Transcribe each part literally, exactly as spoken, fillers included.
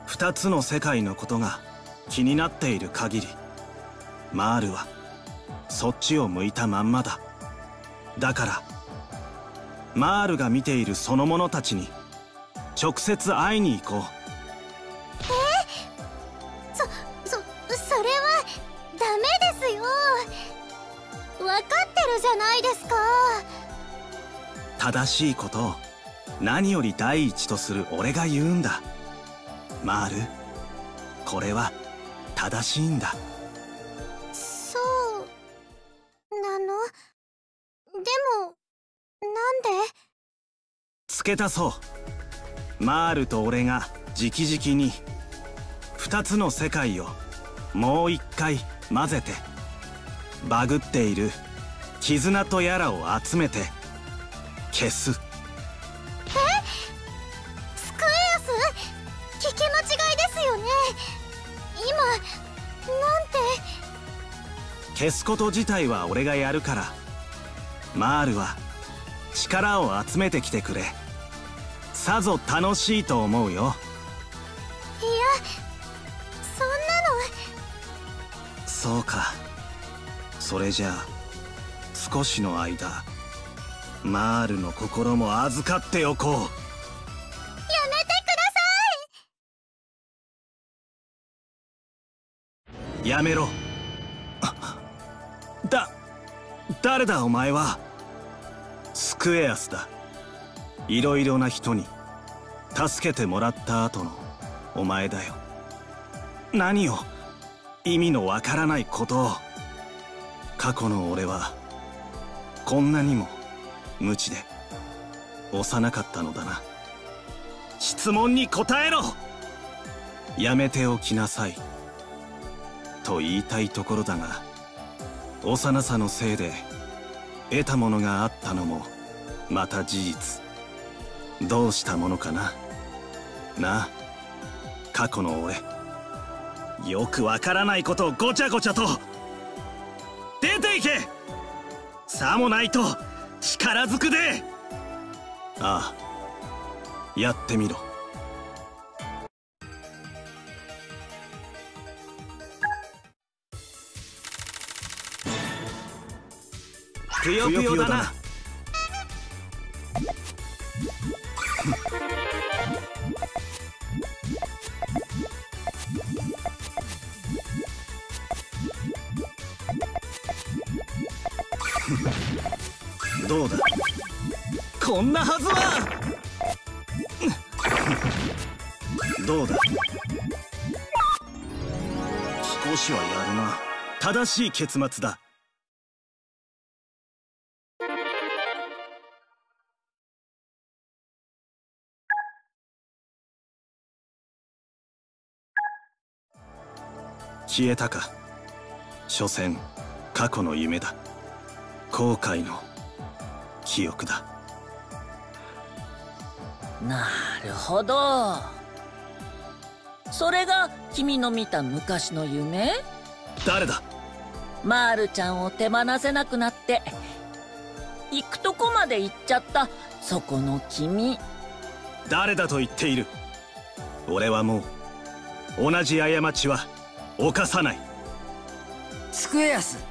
二つの世界のことが気になっている限り、マールはそっちを向いたまんまだ。だからマールが見ているその者たちに直接会いに行こう。 え？そ、そ、それはダメですよ。分かってるじゃないですか。 正しいことを何より第一とする俺が言うんだ。マール、これは正しいんだ。 そうなの？でもなんで？ 付け足そう。マールと俺が直々に二つの世界をもう一回混ぜて、バグっている絆とやらを集めて消す。 え？スクエアス？聞き間違いですよね。今なんて。 消すこと自体は俺がやるから、マールは力を集めてきてくれ。さぞ楽しいと思うよ。 いや、そんなの。 そうか。それじゃあ少しの間マールの心も預かっておこう。やめてください。 やめろ。だ誰だお前は。スクエアスだ。いろいろな人に助けてもらった後のお前だよ。何を意味のわからないことを。過去の俺はこんなにも無知で幼かったのだな。質問に答えろ。やめておきなさいと言いたいところだが、幼さのせいで得たものがあったのもまた事実。どうしたものかな。なあ、過去の俺。よくわからないことをごちゃごちゃと。出ていけ。さもないと力ずくで。ああ、やってみろ。ぷよぷよだな。どうだ。こんなはずは。どうだ。少しはやるな。正しい結末だ。消えたか。所詮過去の夢だ。後悔の記憶だ。 なるほど。それが君の見た昔の夢？ 誰だ？ マールちゃんを手放せなくなって行くとこまで行っちゃったそこの君。 誰だと言っている。俺はもう同じ過ちは犯さない。 スクエアス。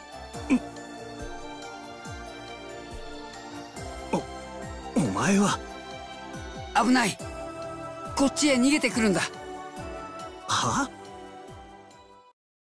お、お前は。 危ない。こっちへ逃げてくるんだ。 は？